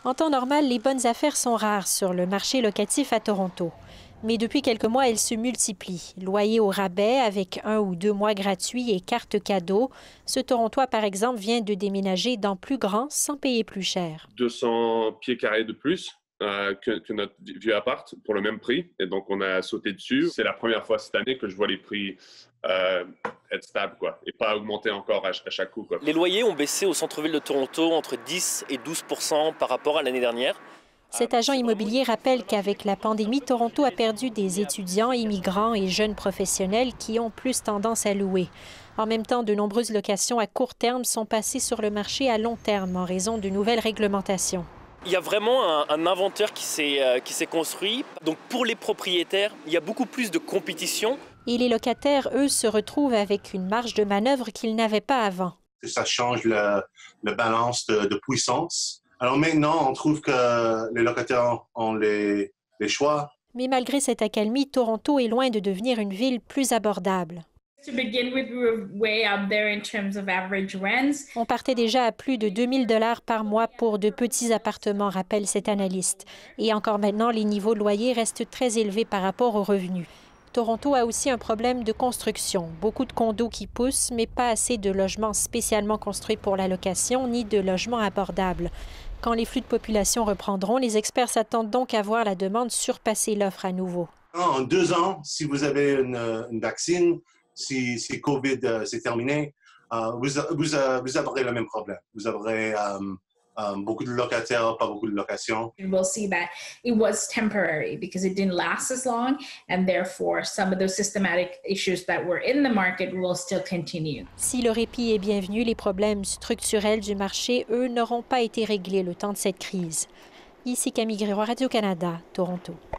En temps normal, les bonnes affaires sont rares sur le marché locatif à Toronto. Mais depuis quelques mois, elles se multiplient. Loyer au rabais avec 1 ou 2 mois gratuits et carte cadeau. Ce Torontois, par exemple, vient de déménager dans plus grand sans payer plus cher. 200 pieds carrés de plus que notre vieux appart pour le même prix. Et donc, on a sauté dessus. C'est la première fois cette année que je vois les prix être stables, quoi, et pas augmenter encore à chaque coup, quoi. Les loyers ont baissé au centre-ville de Toronto entre 10 et 12% par rapport à l'année dernière. Cet agent immobilier rappelle qu'avec la pandémie, Toronto a perdu des étudiants, immigrants et jeunes professionnels qui ont plus tendance à louer. En même temps, de nombreuses locations à court terme sont passées sur le marché à long terme en raison de nouvelles réglementations. Il y a vraiment un inventaire qui s'est construit. Donc pour les propriétaires, il y a beaucoup plus de compétition. Et les locataires, eux, se retrouvent avec une marge de manœuvre qu'ils n'avaient pas avant. Ça change le balance de puissance. Alors maintenant, on trouve que les locataires ont les choix. Mais malgré cette accalmie, Toronto est loin de devenir une ville plus abordable. On partait déjà à plus de 2 000 $ par mois pour de petits appartements, rappelle cet analyste. Et encore maintenant, les niveaux de loyer restent très élevés par rapport aux revenus. Toronto a aussi un problème de construction. Beaucoup de condos qui poussent, mais pas assez de logements spécialement construits pour la location, ni de logements abordables. Quand les flux de population reprendront, les experts s'attendent donc à voir la demande surpasser l'offre à nouveau. En 2 ans, si vous avez une vaccine, si COVID c'est terminé, vous aurez le même problème. Vous aurez beaucoup de locataires, pas beaucoup de locations. We'll see that it was temporary because it didn't last as long, and therefore some of those systematic issues that were in the market will still continue. Si le répit est bienvenu, les problèmes structurels du marché, eux, n'auront pas été réglés le temps de cette crise. Ici Camille Grégoire, Radio-Canada, Toronto.